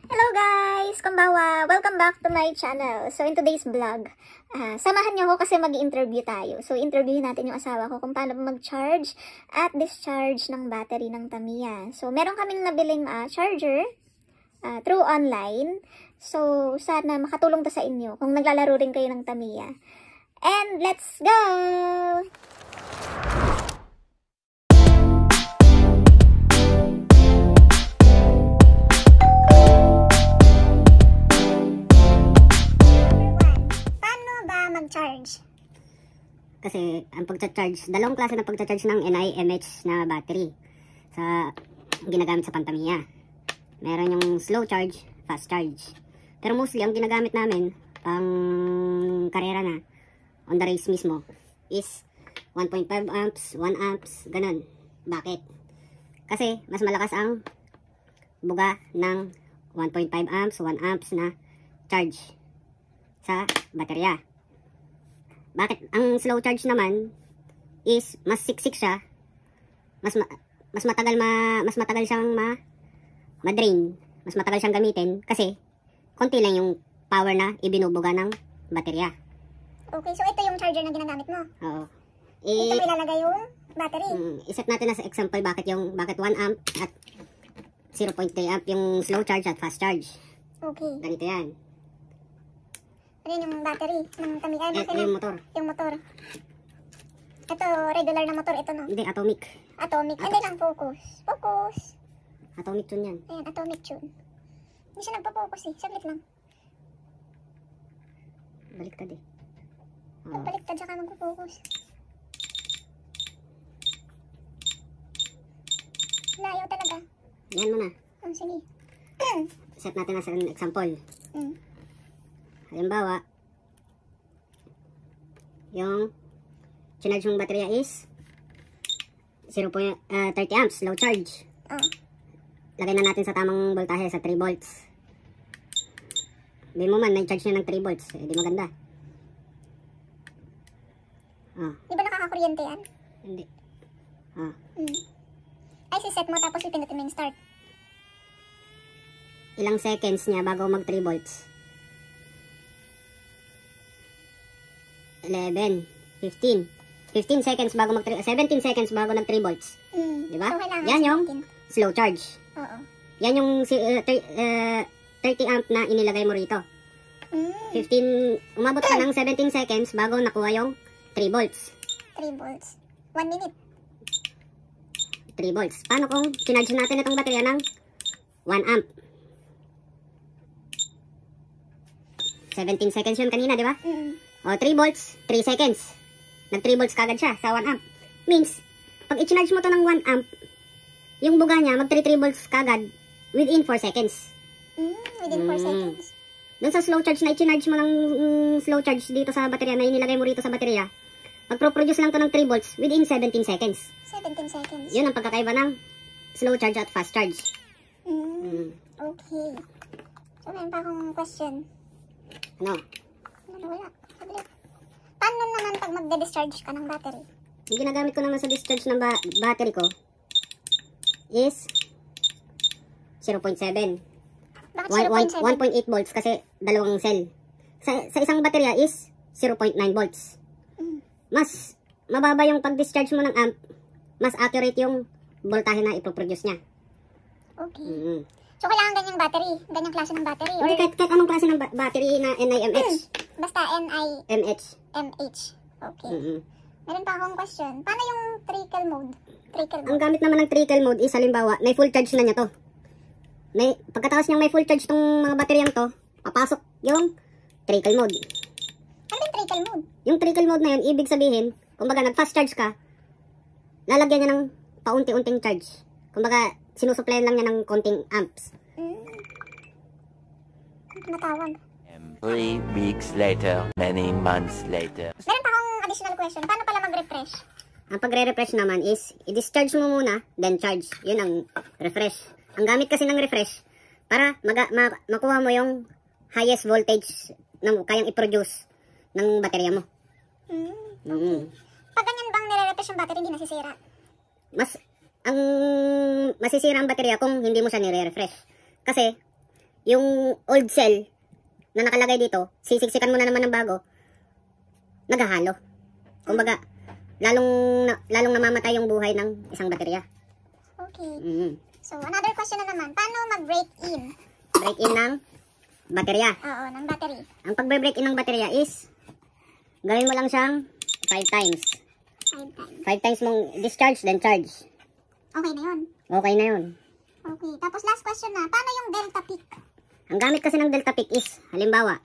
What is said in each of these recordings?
Hello guys! Konbawa! Welcome back to my channel. So in today's vlog, samahan niyo ako kasi mag-interview tayo. So interviewin natin yung asawa ko kung paano mag-charge at discharge ng battery ng Tamiya. So meron kaming nabiling charger through online. So sana makatulong to sa inyo kung naglalaro rin kayo ng Tamiya. And let's go! Charge. Kasi ang pagcha-charge, dalawang klase ng pagcha-charge ng NI/MH na battery sa ginagamit sa Tamiya. Meron yung slow charge, fast charge. Pero mostly ang ginagamit namin pang karera na on the race mismo is 1.5 amps, 1 amps, ganun. Bakit? Kasi mas malakas ang buga ng 1.5 amps, 1 amps na charge sa baterya. Bakit? Ang slow charge naman is mas siksik siya. Mas matagal siyang ma-drain. Mas matagal siyang gamitin kasi konti lang yung power na ibinubuga ng baterya. Okay, so ito yung charger na ginagamit mo? Oo. Ito ilalagay yung battery? Iset natin as example bakit 1 amp at 0.3 amp yung slow charge at fast charge. Okay. Ganito yan. Ano yung battery ng Tamiya? Ito yung motor. Yung motor. Ito, regular na motor. Ito, no? Hindi, atomic. Atomic. Hindi lang, focus. Focus. Atomic tune yan. Ayan, atomic tune. Hindi siya nagpa-focus eh. Saglit lang. Baliktad eh. Baliktad siya ka magpo-focus. Layo talaga. Yan muna. Sige. Set natin as an example. Halimbawa, yung charge mong baterya is 0.30 amps, low charge. Lagay na natin sa tamang voltahe, sa 3 volts. Hindi mo man, na-charge na ng 3 volts. Eh, di maganda. Di ba nakakakuryente yan? Hindi. Ay, siset mo tapos ipindutin mo yung start. Ilang seconds niya bago mag 3 volts? 11, 15 seconds bago mag 17 seconds bago nag 3 volts. Diba? So, yan yung slow charge. Oo. Yan yung 30 amp na inilagay mo rito. 15, umabot ka ng 17 seconds bago nakuha yung 3 volts. 3 volts. 1 minute. 3 volts. Paano kung sinarge natin itong baterya ng 1 amp? 17 seconds yun kanina, di ba? O, 3 volts, 3 seconds. Nag 3 volts kagad siya sa 1 amp. Means, pag i-charge mo to ng 1 amp, yung buga niya, mag 3 volts kagad within 4 seconds. Within 4 seconds. Dun sa slow charge na i-charge mo ng slow charge dito sa baterya, na inilagay mo rito sa baterya, magpro-produce lang to ng 3 volts within 17 seconds. 17 seconds. Yun ang pagkakaiba ng slow charge at fast charge. Okay. So, meron pa akong question. Ano? Wala. Paano naman pag magde-discharge ka ng battery? Yung ginagamit ko naman sa discharge ng battery ko is 0.7. Bakit 0.7? 1.8 volts kasi dalawang cell. Sa isang baterya is 0.9 volts. Mas mababa yung pag-discharge mo ng amp, mas accurate yung voltahe na ipoproduce niya. Okay. So, kailangan ganyang battery? Ganyang klase ng battery? Hindi, kahit anong klase ng battery na NI/MH. Basta MH. MH. Okay. Meron pa akong question. Paano yung trickle mode? Ang gamit naman ng trickle mode is halimbawa, may full charge na niya to. Pagkatapos niyang may full charge tong mga bateryang to, papasok yung trickle mode. Ano yung trickle mode? Yung trickle mode na yun, ibig sabihin, kumbaga nag-fast charge ka, lalagyan niya ng paunti-unting charge. Kumbaga, sinusuplayan lang niya ng konting amps. Matawag. 3 weeks later, many months later. Meron pa akong additional question. Paano pala mag-refresh? Ang pagre-refresh naman is, i-discharge mo muna, then charge. Yun ang refresh. Ang gamit kasi ng refresh, para makuha mo yung highest voltage na kayang i-produce ng baterya mo. Pag ganyan bang nire-refresh yung battery, hindi nasisira? Ang masisira ang baterya kung hindi mo siya nire-refresh. Kasi, yung old cell na nakalagay dito, sisiksikan mo na naman ng bago, naghahalo. Kumbaga, lalong namamatay yung buhay ng isang baterya. Okay. Mm. So, another question na naman. Paano mag-break in? Break in ng baterya. Oo, ng battery. Ang pagbe-break in ng baterya is, gawin mo lang siyang 5 times. 5 times. 5 times mong discharge, then charge. Okay na yun. Okay na yun. Okay. Tapos last question na. Paano yung delta peak? Ang gamit kasi ng delta peak is, halimbawa,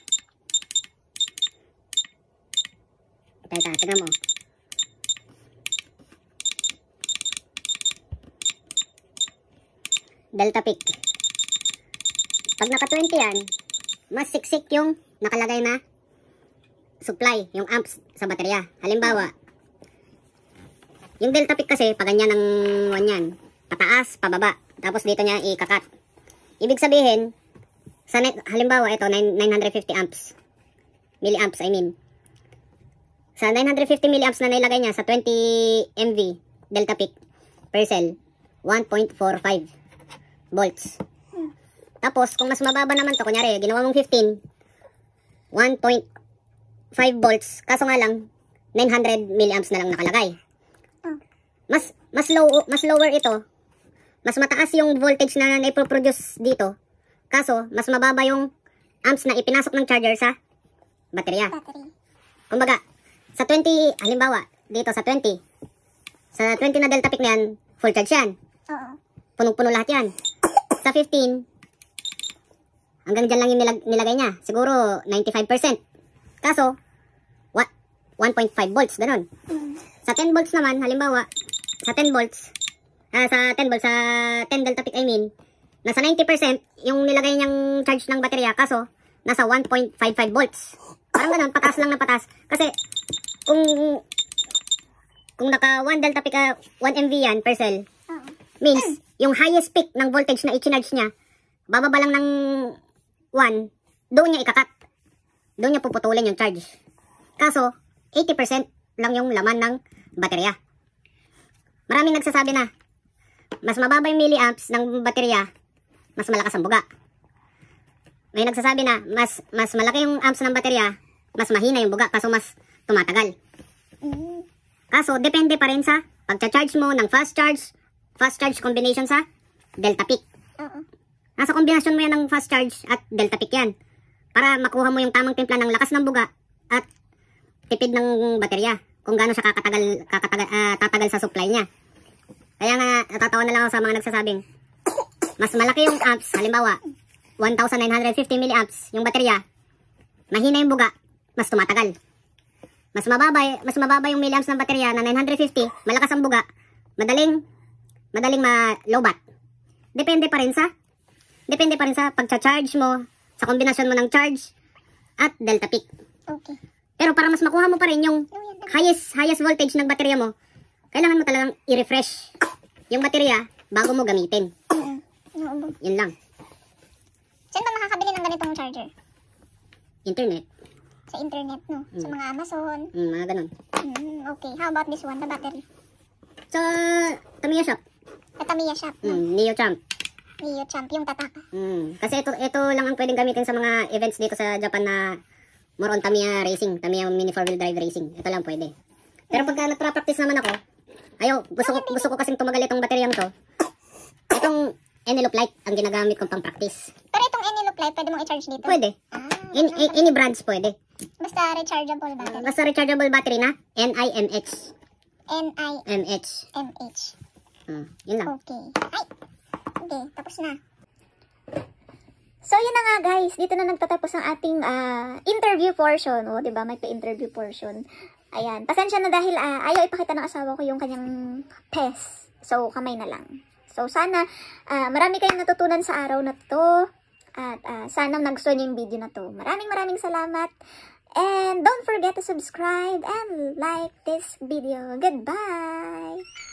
tignan mo. Delta peak. Pag naka 20 yan, mas siksik yung nakalagay na supply, yung amps sa baterya. Halimbawa, yung delta peak kasi, pag ganyan ng yan, pataas, pababa. Tapos dito niya ikakat. Ibig sabihin, sa halimbawa ito, 950 amps. Milliamps, I mean. Sa 950 milliamps na nilagay niya sa 20 MV delta peak per cell, 1.45 volts. Tapos, kung mas mababa naman to, kunyari, ginawa mong 15, 1.5 volts, kaso nga lang, 900 milliamps na lang nakalagay. Mas lower ito, mas mataas yung voltage na naiproduce dito, kaso, mas mababa yung amps na ipinasok ng charger sa baterya. Kumbaga, sa 20, halimbawa, dito sa 20 na delta peak na yan, full charge yan. Oo. Punong-puno lahat yan. Sa 15, hanggang dyan lang yung nilagay niya. Siguro, 95%. Kaso, 1.5 volts, ganun. Sa 10 volts naman, halimbawa, sa 10 delta peak, I mean, nasa 90% yung nilagay niyang charge ng baterya, kaso, nasa 1.55 volts. Parang ganun, pataas lang na pataas. Kasi, kung naka 1 delta peak, 1 MV yan per cell, means, yung highest peak ng voltage na i-charge niya, bababa lang ng 1, doon niya ikakat. Doon niya puputulin yung charge. Kaso, 80% lang yung laman ng baterya. Maraming nagsasabi na, mas mababa yung milliamps ng baterya, mas malakas ang buga. May nagsasabi na, mas malaki yung amps ng baterya, mas mahina yung buga, kaso mas tumatagal. Kaso, depende pa rin sa pagcha-charge mo ng fast charge combination sa delta peak. Nasa kombinasyon mo yan ng fast charge at delta peak yan. Para makuha mo yung tamang timpla ng lakas ng buga at tipid ng baterya. Kung gaano siya tatagal sa supply niya. Kaya nga, natatawa na lang ako sa mga nagsasabing, mas malaki yung amps, halimbawa, 1,950 milliamps yung baterya, mahina yung buga, mas tumatagal. Mas mababa yung milliamps ng baterya na 950, malakas ang buga, madaling ma-lowbat. Depende pa rin sa pagcha-charge mo, sa kombinasyon mo ng charge at delta peak. Okay. Pero para mas makuha mo pa rin yung highest voltage ng baterya mo, kailangan mo talagang i-refresh yung baterya bago mo gamitin. Yun lang. Saan ba makakabili ng ganitong charger? Internet. Sa internet, no? Sa mga Amazon. Mga ganun. Okay. How about this one, the battery? Sa Tamiya shop. Sa Tamiya shop. Neo Champ. Neo Champ, yung tatak. Kasi ito lang ang pwedeng gamitin sa mga events dito sa Japan na more on Tamiya racing. Tamiya mini 4-wheel drive racing. Ito lang pwede. Pero pagka nagpa-practice naman ako, gusto ko kasing tumagal itong bateryang to. Itong Eneloop Lite ang ginagamit kong pang practice. Pero itong Eneloop Lite, pwede mong i-charge dito? Pwede. Any brands pwede. Basta rechargeable battery? Basta rechargeable battery na NIMH. NIMH. Yun lang. Okay. Ay! Okay, tapos na. So, yun na nga guys. Dito na nagtatapos ang ating interview portion. O, diba? May pa-interview portion. Ayan. Pasensya na dahil ayaw ipakita ng asawa ko yung kanyang pes. So, kamay na lang. So, sana marami kayong natutunan sa araw na to. At sana nagustuhan niyo yung video na to. Maraming salamat. And don't forget to subscribe and like this video. Goodbye!